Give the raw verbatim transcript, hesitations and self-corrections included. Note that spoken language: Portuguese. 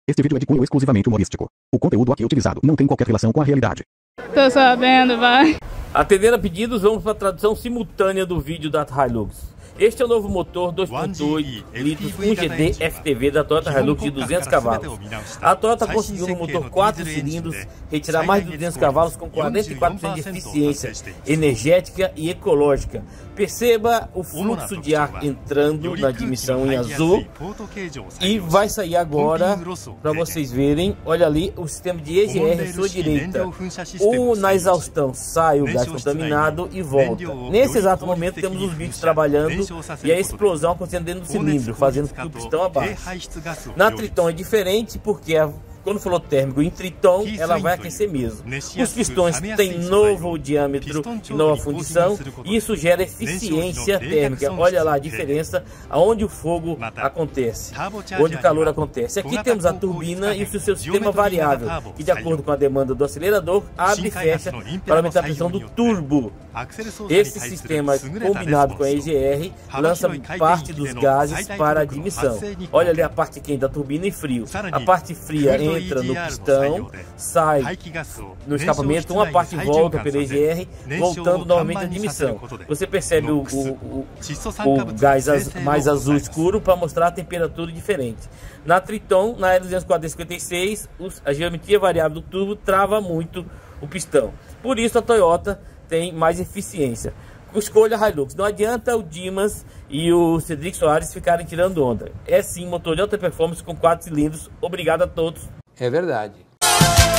Este vídeo é de cunho exclusivamente humorístico. O conteúdo aqui utilizado não tem qualquer relação com a realidade. Tô sabendo, vai. Atendendo a pedidos, vamos para a tradução simultânea do vídeo da Hilux. Este é o novo motor dois ponto oito litros um G D F T V da Toyota Hilux de duzentos cavalos. A Toyota conseguiu no motor quatro cilindros retirar mais de duzentos cavalos com quarenta e quatro por cento de eficiência energética e ecológica. Perceba o fluxo de ar entrando na admissão em azul e vai sair agora para vocês verem. Olha ali o sistema de E G R à sua direita. O, na exaustão sai o gás contaminado e volta. Nesse exato momento temos os bichos trabalhando e a explosão acontecendo dentro do cilindro, fazendo com que o pistão abaixe. Na Triton é diferente porque a quando falou térmico em Triton, ela vai aquecer mesmo. Os pistões têm novo diâmetro e nova fundição, e isso gera eficiência térmica. Olha lá a diferença aonde o fogo acontece, onde o calor acontece. Aqui temos a turbina e o seu sistema variável, que de acordo com a demanda do acelerador, abre e fecha para aumentar a pressão do turbo. Esse sistema combinado com a E G R lança parte dos gases para a admissão. Olha ali a parte quente da turbina e frio. A parte fria entra no pistão, sai no escapamento, uma parte volta pela E G R, voltando novamente à admissão. Você percebe o, o, o, o gás az, mais azul escuro para mostrar a temperatura diferente. Na Triton, na L duzentos e quatro D cinquenta e seis, a geometria variável do tubo trava muito o pistão. Por isso a Toyota tem mais eficiência. Escolha a Hilux. Não adianta o Dimas e o Cedric Soares ficarem tirando onda. É sim motor de alta performance com quatro cilindros. Obrigado a todos. É verdade.